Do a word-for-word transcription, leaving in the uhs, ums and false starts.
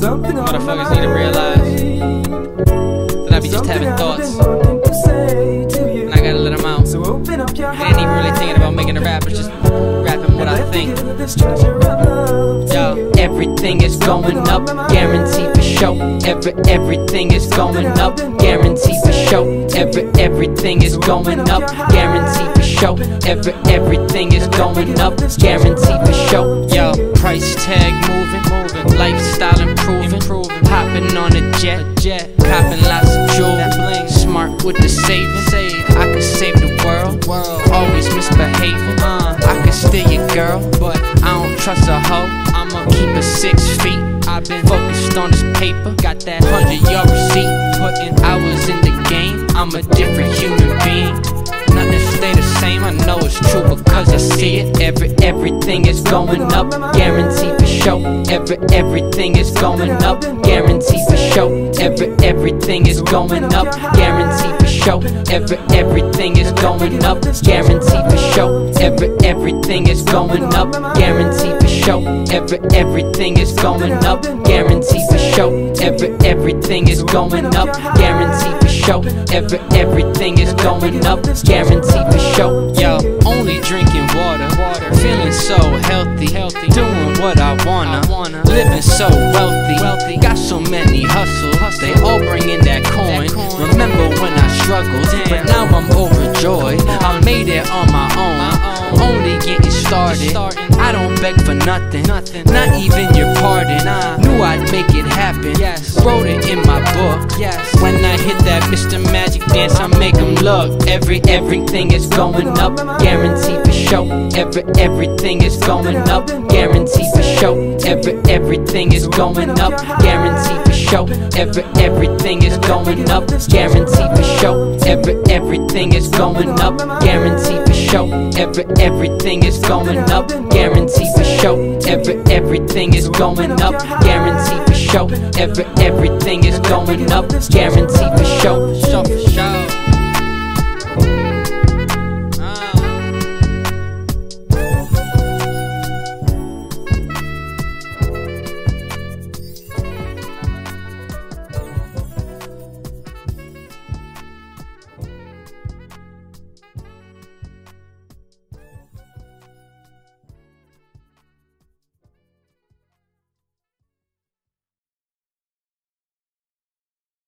Motherfuckers need to realize that I be just having thoughts, and I gotta let them out. I ain't even really thinking about making a rap, it's just rapping what I think. Yo, everything is going up, guarantee for show. Every everything is going up, guarantee for show. Every everything is going up, guarantee for show. Every everything is going up, guarantee for show. Yo, price tag moving, moving, lifestyle improving, improving. Hopping on a jet, jet, copping lots of jewelry. Smart with the savings, save. I could save the world, world. Always misbehaving. Uh, I could steal your girl, but I don't trust a hoe. I'ma keep her six feet. I've been focused on this paper, got that hundred yard receipt. Putting hours in the game, I'm a different human being. Nothing stay the same, I know it's true because I see it. Every everything is going up, guarantee for show. Every everything is going up, guarantee for show. Every everything is going up, guarantee for show. Every everything is going up, guarantee for show. Every everything is going up, guarantee for show. Every everything is going up, guarantee for show. Every everything is going up, guarantee for show. Every everything is going up, guarantee for show. Yo, only drinking water, water. Feeling so healthy, healthy. Doing what I wanna, I wanna. Living so wealthy, wealthy. Got so many hustles, Hustle. They all bring in that coin. that coin. Remember when I struggled, Damn. But now I'm overjoyed. I made it on my own, my own. Only getting started. I don't beg for nothing, nothing. Not even your pardon. Nah. Knew I'd make it happen. Yes. Wrote it in my book. Yes. When I hit that Mister Magic dance, I make them look. Every everything is going up, guarantee for show. Every everything is going up, guarantee for show. Every everything is going up, guarantee for show. Every everything is going up, guarantee for show. Every everything is going up, guarantee for show. Every everything is going up, guarantee for show. Every everything is going up, guarantee for show. Every everything is going up, guarantee for show.